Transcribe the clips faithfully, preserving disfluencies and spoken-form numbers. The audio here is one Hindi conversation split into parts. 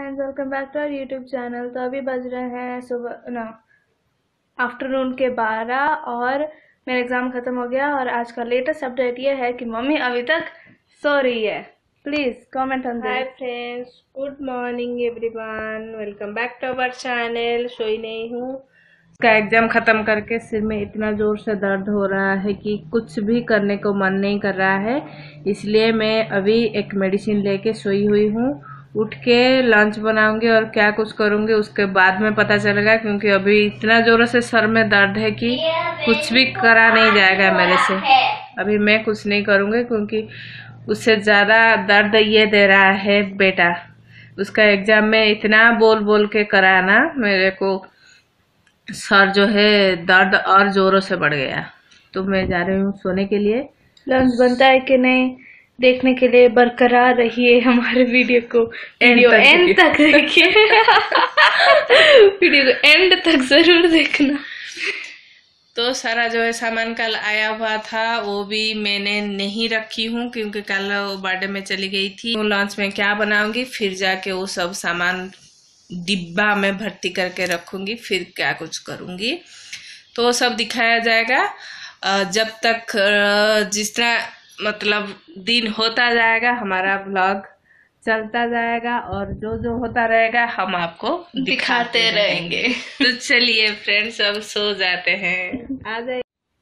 Friends, welcome back to our YouTube channel. तो अभी बज रहे हैं सुबह ना आफ्टरनून के बारह और मेरा एग्ज़ाम ख़त्म हो गया। और आज का लेटेस्ट अपडेट ये है कि मम्मी अभी तक सो रही है। Please comment on this. Hi friends, good morning everyone, welcome back to our channel. सोई नहीं हूँ। इसका एग्जाम खत्म करके सिर में इतना जोर से दर्द हो रहा है कि कुछ भी करने को मन नहीं कर रहा है, इसलिए मैं अभी एक मेडिसिन लेके सोई हुई हूँ। उठ के लंच बनाऊंगी और क्या कुछ करूंगी उसके बाद में पता चलेगा, क्योंकि अभी इतना जोरों से सर में दर्द है कि कुछ भी करा नहीं जाएगा मेरे से। अभी मैं कुछ नहीं करूंगी क्योंकि उससे ज़्यादा दर्द ये दे रहा है बेटा। उसका एग्जाम में इतना बोल बोल के कराना, मेरे को सर जो है दर्द और जोरों से बढ़ गया। तो मैं जा रही हूँ सोने के लिए। लंच बनता है कि नहीं देखने के लिए बरकरार रहिए हमारे वीडियो को। वीडियो एंड तक देखिए। वीडियो को एंड तक जरूर देखना। तो सारा जो है सामान कल आया हुआ था वो भी मैंने नहीं रखी हूँ, क्योंकि कल वो बर्थडे में चली गई थी। लंच में क्या बनाऊंगी, फिर जाके वो सब सामान डिब्बा में भर्ती करके रखूंगी, फिर क्या कुछ करूंगी तो वो सब दिखाया जाएगा। जब तक जिस तरह मतलब दिन होता जाएगा हमारा ब्लॉग चलता जाएगा और जो जो होता रहेगा हम आपको दिखाते, दिखाते रहेंगे। तो चलिए फ्रेंड्स, अब सो जाते हैं। आ जाइए।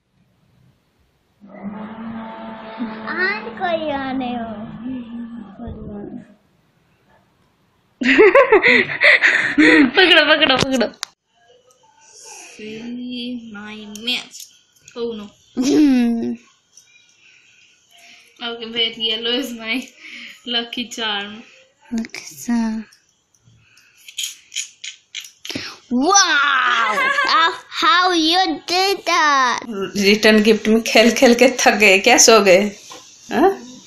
कोई आने हो। पकड़ो पकड़ो पकड़ो। See my mess. Oh no. Okay, wait. Yellow is my lucky charm. Lucky charm. Wow! uh, how you did that? Return gift में खेल खेल के थक गए क्या? सो गए? हाँ?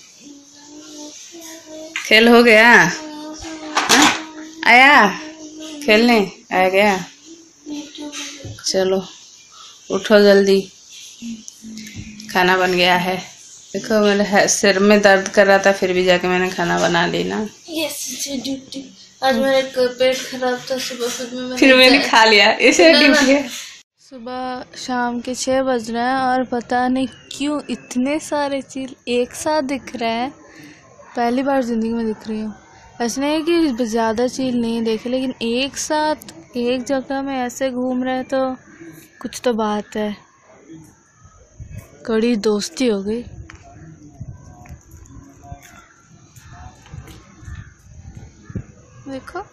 खेल हो गया? हाँ? आया खेलने आ गया? चलो उठो जल्दी, खाना बन गया है। देखो मेरे सिर में दर्द कर रहा था, फिर भी जाके मैंने खाना बना ली ना। Yes, duty. आज मेरा पेट खराब था सुबह, फिर मैंने फिर मैंने खा लिया। इसे ड्यूटी है। सुबह शाम के छः बज रहे हैं और पता नहीं क्यों इतने सारे चील एक साथ दिख रहे हैं। पहली बार जिंदगी में दिख रही हूँ। ऐसा नहीं है कि ज़्यादा चील नहीं देखे, लेकिन एक साथ एक जगह में ऐसे घूम रहे तो कुछ तो बात है। कड़ी दोस्ती हो गई। देखो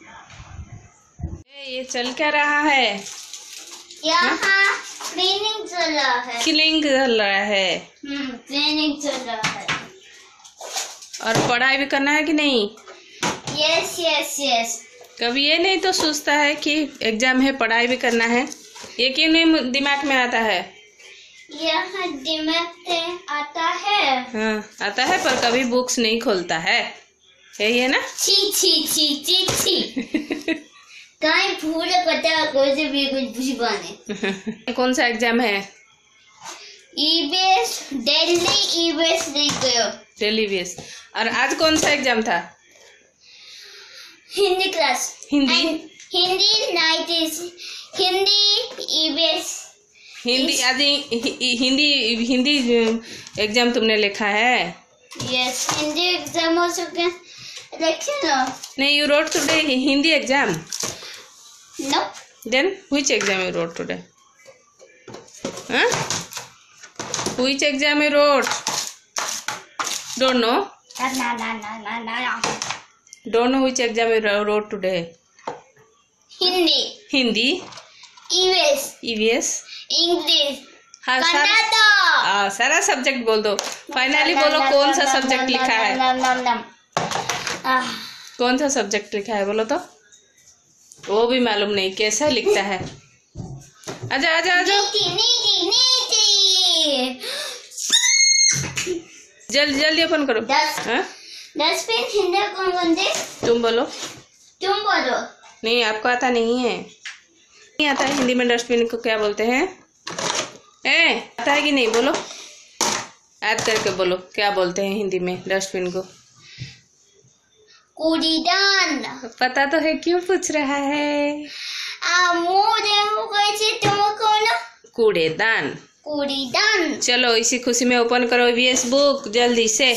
ये चल क्या रहा है? यहाँ क्लीनिंग चल रहा है। क्लीनिंग चल रहा है। हम्म, क्लीनिंग चल रहा है। और पढ़ाई भी करना है कि नहीं? Yes yes yes. कभी ये नहीं तो सोचता है कि एग्जाम है, पढ़ाई भी करना है? ये क्यों नहीं दिमाग में आता है? यहाँ दिमाग में आता है। हाँ आता है, पर कभी बुक्स नहीं खोलता है, यही है ना? छी छी छी छी छी। कहीं पूरा पता कैसे भी कुछ बुझवाने। कौन सा एग्जाम है? ईबीएस, दिल्ली ईबीएस नहीं गयो। दिल्ली ईबीएस। और आज कौन सा एग्जाम था? Hindi class. Hindi Hindi nineties Hindi EVS. Hindi आज हिंदी हिंदी एग्जाम तुमने लिखा है? यस, हिंदी एग्जाम हो चुके हैं। देखिए ना। नहीं, you wrote today Hindi exam? No. Then which exam you wrote today? हाँ, which exam you wrote? Don't know? ना ना ना ना ना। Don't know which exam you wrote today? Hindi, Hindi, EVS, EVS, English, हाँ कन्नड़ा। सारा सारा सब्जेक्ट बोल दो। फाइनली बोलो कौन सा सब्जेक्ट लिखा है? नम नम नम। कौन सा सब्जेक्ट लिखा है बोलो तो? वो भी मालूम नहीं कैसा लिखता है। आजा आजा आजा, जल्दी जल्दी ओपन करो। डस्टबिन हिंदी कौन बोलते? तुम बोलो। तुम बोलो। नहीं, आपको आता नहीं है? नहीं आता है हिंदी में डस्टबिन को क्या बोलते हैं? ए आता है कि नहीं? बोलो, याद करके बोलो क्या बोलते हैं हिंदी में डस्टबिन को। कूड़ीदान। पता तो है, क्यों पूछ रहा है? आ मोरे हो गए थे तुम कौन? कूड़ेदान। कूड़ीदान। चलो इसी खुशी में ओपन करो ईवीएस बुक जल्दी से।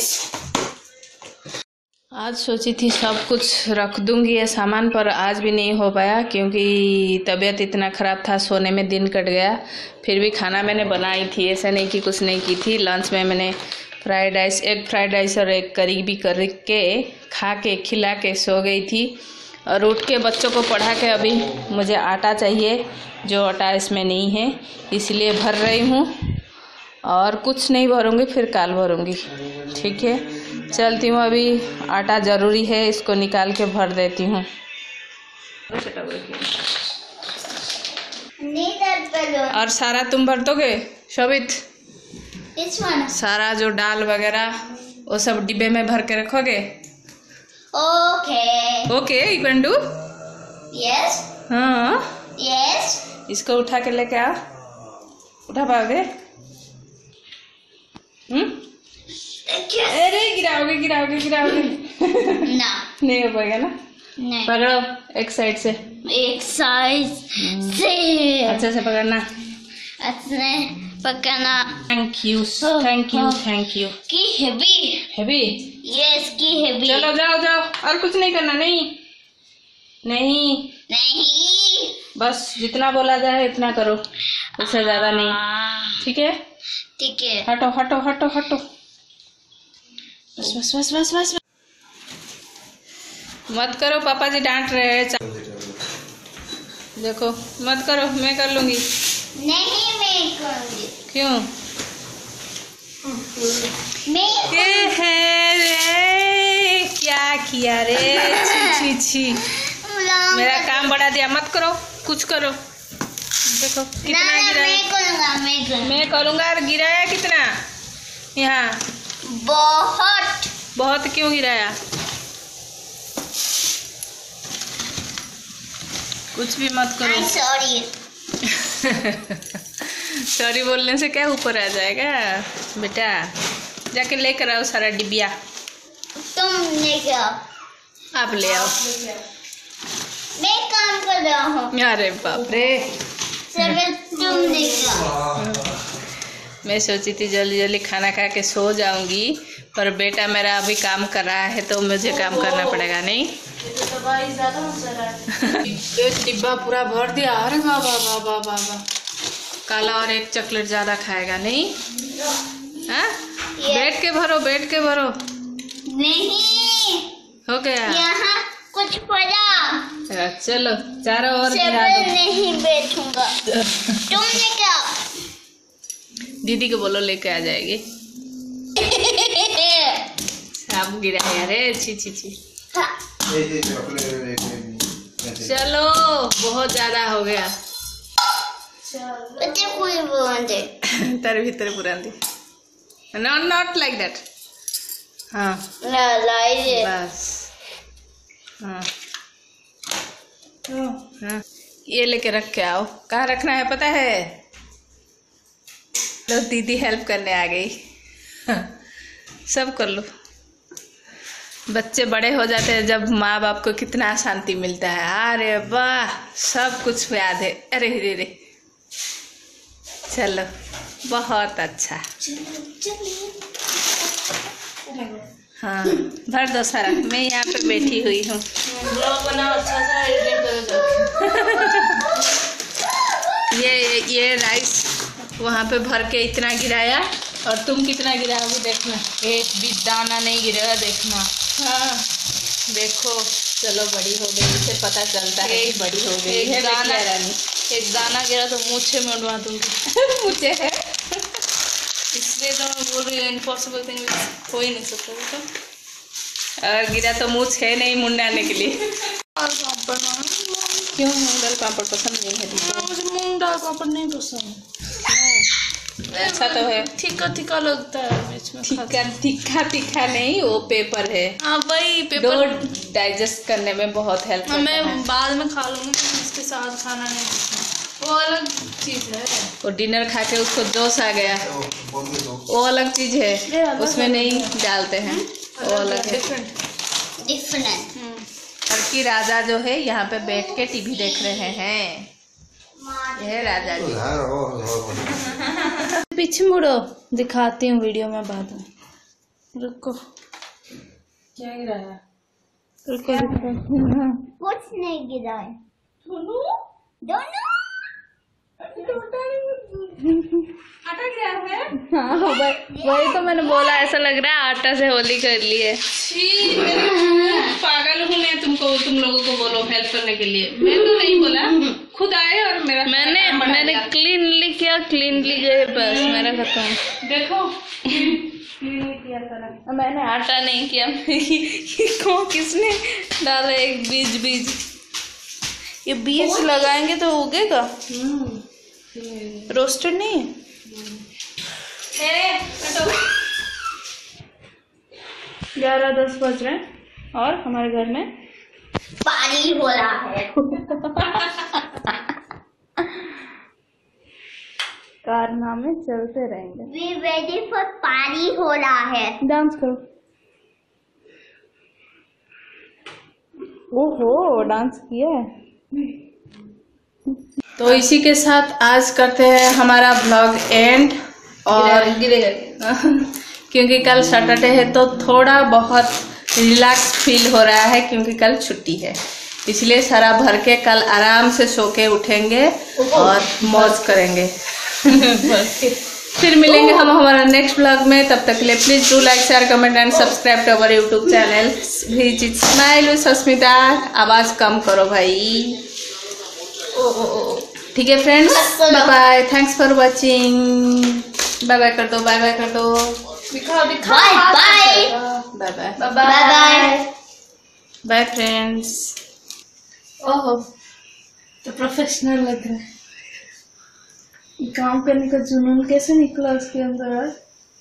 आज सोची थी सब कुछ रख दूंगी ये सामान, पर आज भी नहीं हो पाया क्योंकि तबीयत इतना ख़राब था, सोने में दिन कट गया। फिर भी खाना मैंने बनाई थी, ऐसा नहीं कि कुछ नहीं की थी। लंच में मैंने fried rice, egg fried rice और एक करी भी करके खा के खिला के सो गई थी। और उठ के बच्चों को पढ़ा के अभी मुझे आटा चाहिए, जो आटा इसमें नहीं है, इसलिए भर रही हूँ। और कुछ नहीं भरूँगी, फिर काल भरूँगी। ठीक है, चलती हूँ। अभी आटा ज़रूरी है, इसको निकाल के भर देती हूँ। और सारा तुम भर दोगे शोभित? सारा जो दाल वगैरह वो सब डिब्बे में भर के रखोगे? Okay okay, you can do. Yes हाँ यस। इसको उठा के लेके आओ। उठा पाओगे? हम्म अरे गिराओगे गिराओगे गिराओगे ना नहीं हो पाएगा ना। नहीं, पकड़ो एक साइड से, एक साइड से अच्छे से पकड़ना। अच्छे पकड़ना। Thank you thank you thank you. की हेवी हैवी? यस की हेवी। चलो जाओ जाओ, और कुछ नहीं करना। नहीं नहीं नहीं, बस जितना बोला जाए इतना करो, उससे ज्यादा नहीं। ठीक है ठीक है। हटो हटो हटो हटो, बस बस बस बस बस मत करो, पापा जी डांट रहे हैं। देखो मत करो, मैं कर लूंगी। नहीं मैं करूंगी। क्यों? मैं ये है रे, क्या किया रे? छी छी छी, मेरा काम बढ़ा दिया। मत करो, कुछ करो। देखो कितना ना, गिरा। मैं करूंगा मैं करूंगा। मैं करूंगा। और गिराया कितना? यहाँ बहुत बहुत। क्यों गिराया? कुछ भी मत करो। सॉरी। सॉरी बोलने से क्या ऊपर आ जाएगा बेटा? जाके लेकर आओ सारा डिबिया। तुम लेके आओ। आप ले आओ। मैं काम कर रहा हूँ। अरे बाप रे, सब तुम लेके आओ। मैं सोची थी जल्दी जल्दी खाना खा के सो जाऊंगी, पर बेटा मेरा अभी काम कर रहा है तो मुझे काम करना पड़ेगा। नहीं एक डिब्बा पूरा भर दिया। अरे वाह वाह वाह वाह वाह वाह, काला और एक चॉकलेट ज्यादा खाएगा। नहीं हाँ, बैठ के भरो, बैठ के भरो। नहीं हो गया यहाँ कुछ पड़ा। चलो चारों ओर सब गिरा दो। नहीं बैठूंगा। तुम लेके आओ। दीदी को बोलो लेके आ जाएगी। आप गिराए। अरे छी छी छी। हाँ। चलो बहुत ज्यादा हो गया। बच्चे कोई बोलते तेरे भीतर पुरानी नॉट नॉट लाइक दैट। हाँ ना लाइए। बस हाँ हाँ, ये लेके रख के आओ। कहाँ रखना है पता है? लो दीदी हेल्प करने आ गई। सब कर लो। बच्चे बड़े हो जाते हैं जब माँ बाप को कितना शांति मिलता है। अरे वाह, सब कुछ याद है। अरे रे रे, चलो बहुत अच्छा। हाँ भर दो सारा, मैं यहाँ पे बैठी हुई हूँ। ये ये राइस वहाँ पे भर के इतना गिराया, और तुम कितना गिराओगे देखना। एक भी दाना नहीं गिरा देखना। हाँ देखो, चलो बड़ी हो गई, इसे पता चलता है कि बड़ी हो गई है। दाना रानी, एक दाना गिरा तो मुझे में उड़वा दूंगी। मुझे है इसलिए तो मैं बोल रही हूँ, इम्पॉसिबल थिंग हो ही नहीं सकता बेटा। और गिरा तो मुझ है नहीं मुंडाने के लिए। क्यों मूंग दाल पापड़ पसंद नहीं है? मुझे मूंग दाल पापड़ नहीं पसंद। अच्छा तो है, तीखा तीखा लगता है बीच में। तीखा तीखा तीखा नहीं, वो पेपर है। हाँ वही पेपर डाइजेस्ट करने में बहुत हेल्प करता है। मैं बाद में खा लूंगी, इसके साथ खाना नहीं पसंद। वो अलग चीज है। वो डिनर खा के उसको जोश आ गया, वो अलग चीज है, उसमें नहीं डालते हैं, वो अलग है। डिफरेंट। बल्कि राजा जो है यहाँ पे बैठ के टीवी देख रहे हैं। यह राजा जी। पीछे मुड़ो, दिखाती हूँ वीडियो में बाद में। रुको, क्या गिरा है? रुको दिखाती हूँ। कुछ नहीं गिरा है। दोनों दोनों आटा गिरा है? हाँ वही वही तो मैंने बोला, ऐसा लग रहा है आटा से होली कर ली है। छी, मैं पागल हूँ मैं तुमको तुम लोगों को बोलो हेल्प करने के लिए। मैं तो नहीं बोला, खुद आए और मेरा मैंने मैंने क्लीनली किया, क्लीनली गए बस, मेरा खत्म। देखो मैंने आटा नहीं किया। को किसने डाला एक बीज बीज ये बीज लगाएंगे तो उगेगा। रोस्टेड नहीं है। ग्यारह दस बज रहे हैं और हमारे घर में पानी हो रहा है। कारनामे चलते रहेंगे। We ready for पानी हो रहा है। डांस करो। ओहो डांस किया है। तो इसी के साथ आज करते हैं हमारा ब्लॉग एंड। और क्योंकि कल सैटरडे है तो थोड़ा बहुत रिलैक्स फील हो रहा है क्योंकि कल छुट्टी है, इसलिए सारा भर के कल आराम से सो के उठेंगे और मौज करेंगे। फिर मिलेंगे हम हमारा नेक्स्ट ब्लॉग में। तब तक के लिए please do like share comment and subscribe to our YouTube channel which smile with Sasmita. आवाज कम करो भाई। ओ ओ ओ ठीक है friends, bye bye, thanks for watching. Bye bye कर दो, बाय बाय कर दो, दिखाओ दिखाओ, bye bye bye bye bye bye bye friends. ओहो तो प्रोफेशनल लग रहा है। काम करने का जुनून कैसे निकला उसके अंदर आज।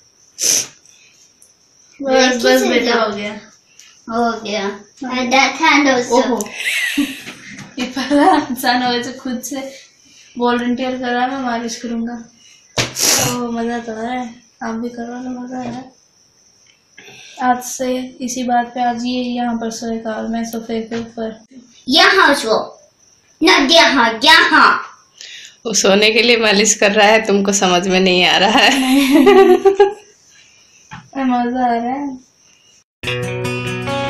बस बस बेटा हो गया, हो गया। And that hand also. ओहो ये पहला इंसान हो जो खुद से वॉलंटियर कर रहा है, मैं मालिश करूंगा। तो मजा तो है, आप भी करो ना, मजा है। आज से इसी बात पे आज ये यहाँ पर सोएगा और मैं सोफे के ऊपर। यहाँ सो ना, यहाँ यहाँ। वो सोने के लिए मालिश कर रहा है, तुमको समझ में नहीं आ रहा है। मजा आ रहा है।